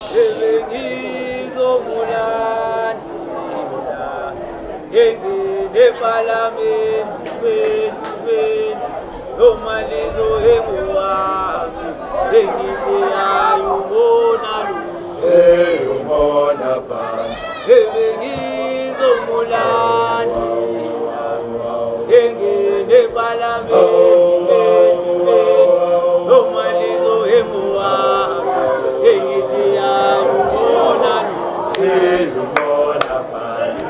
ebengizomulandela engene ePhalamende nomalizo enguwami engithi ayubona umona phansi ebengizomulandela engene ePhalamende nomalizo enguwami engithi ayubona umona phansi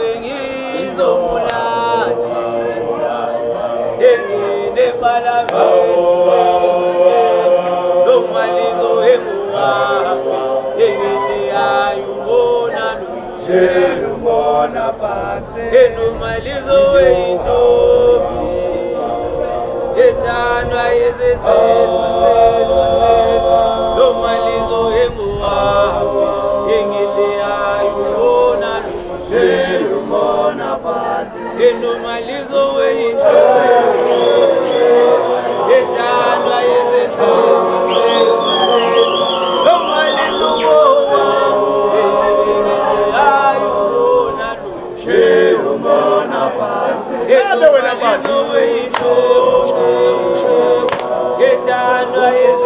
ebengizomulandela engene ePhalamende nomalizo enguwami engithi ayubona umona phansi nomalizo eyintombi ethandwa yizithezwa nomalizo enguwami engithi ayubona umona phansi nomalizo eyintombi ethandwa yizithezwa nomalizo enguwami engithi ayubona umona phansi ethandwa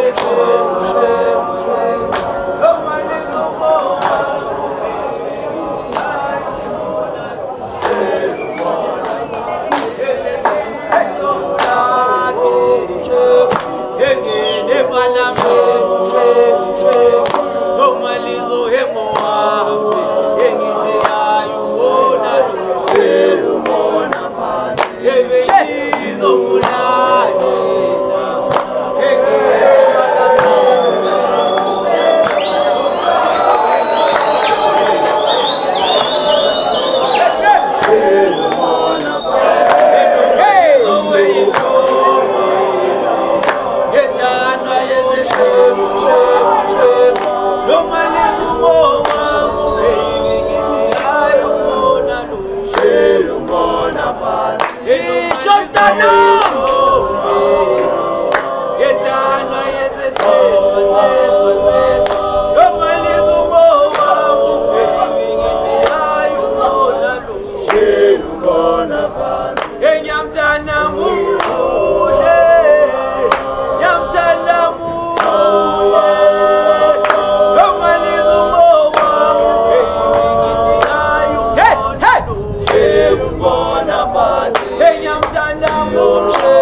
engene ePhalamende nomalizo enguwami engithi ayubona umona phansi ebengizomulandela engene umona phansi ethandwa yizithezwa nomalizo enguwami engithi ayubona umona phansi ethandwa yizithezwa nomalizo enguwami engithi ayubona umona phansi enyamthanda muhle nyamthanda muhle nomalizo enguwami engithi ayubona umona phansi enyamthanda muhle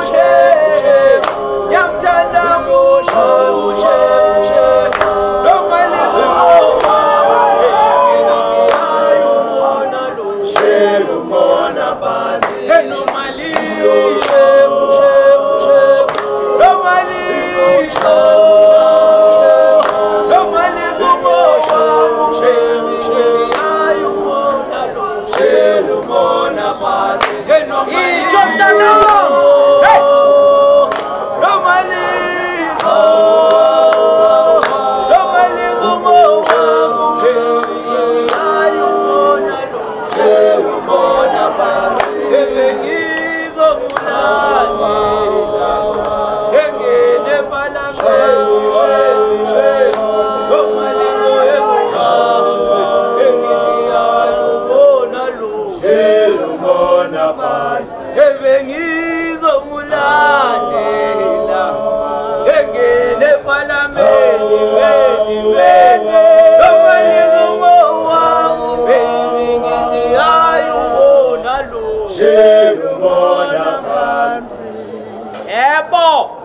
nyamthanda muhle nomalizo enguwami engithi ayubona umona phansi nomalizo umona phansi umona phansi ebengizomulandela engene ePhalamende nomalizo enguwami engithi ayubona umona phansi ebengizomulandela engene ePhalamende nomalizo enguwami engithi ayubona umona phansi Ebo